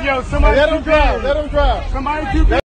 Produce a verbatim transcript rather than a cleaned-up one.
yo, somebody Let him keep drive. going. Let him drive. Somebody keep